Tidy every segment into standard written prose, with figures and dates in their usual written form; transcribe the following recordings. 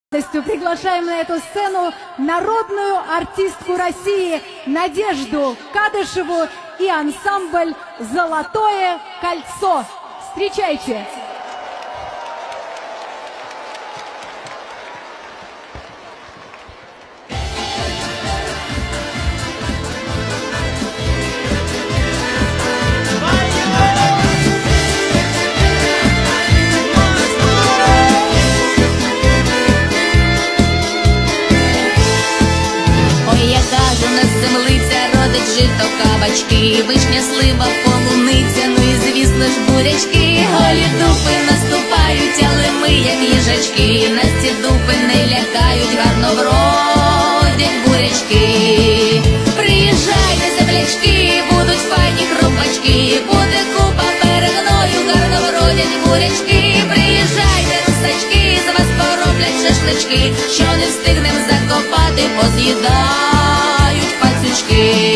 Приглашаем на эту сцену народную артистку России Надежду Кадышеву и ансамбль «Золотое кольцо». Встречайте! Жито, кабачки, вишня, слива, полуниця, ну і звісно ж бурячки. Голі дупи наступають, але ми як їжачки. Нас ці дупи не лякають, гарно вродять бурячки. Приїжджайте, землячки, будуть файні хропачки. Буде купа перегною, гарно вродять бурячки. Приїжджайте, русачки, з вас пороблять шашлички. Що не встигнем закопати, поз'їдають пацючки.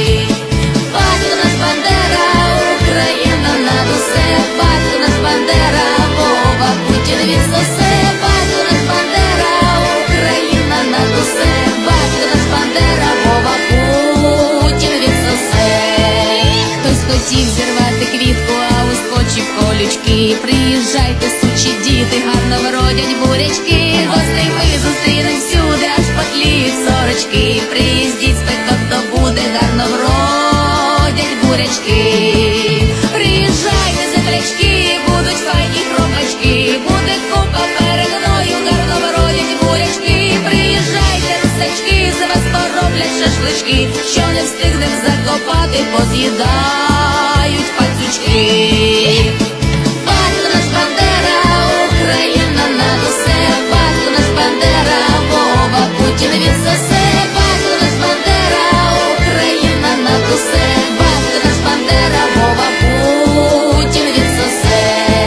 Хотів зірвати квітку, а ускочив колючки. Приїжджайте, сучі діти, гарно вродять бурячки. Гостей ми зустрінем всюди, аж потліють сорочки. Приїздіть, спиток, хто буде, гарно вродять бурячки. Приїжджайте, землячки, будуть файні хропачки. Буде купа перегною, гарно вродять бурячки. Приїжджайте, русачки, з вас пороблять шашлички. Що не встигнем закопати, поз'їдають пацючки. Батько наш Бандера, Україна над усе. Батько наш Бандера, Вова Путін відсосе. Батько наш Бандера, Україна над усе. Батько наш Бандера, Вова Путін відсосе.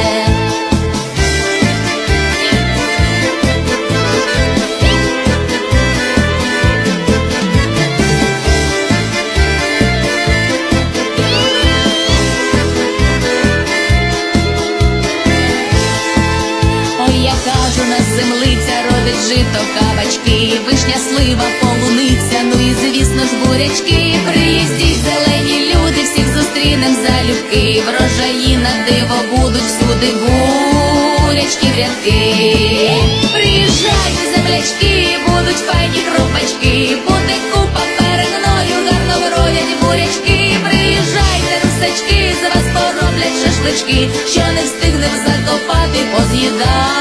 Землиця родить жито, кабачки, вишня, слива, полуниця, ну і звісно ж бурячки. Приїздіть, зелені люди, всіх зустрінем залюбки. Врожаї на диво будуть всюди бурячки в рядки. Приїжджайте, землячки, будуть файні хропачки. Буде купа перегною, гарно вродять бурячки. Приїжджайте, русачки, з вас пороблять шашлички. Що не встигнем закопати, поз'їдають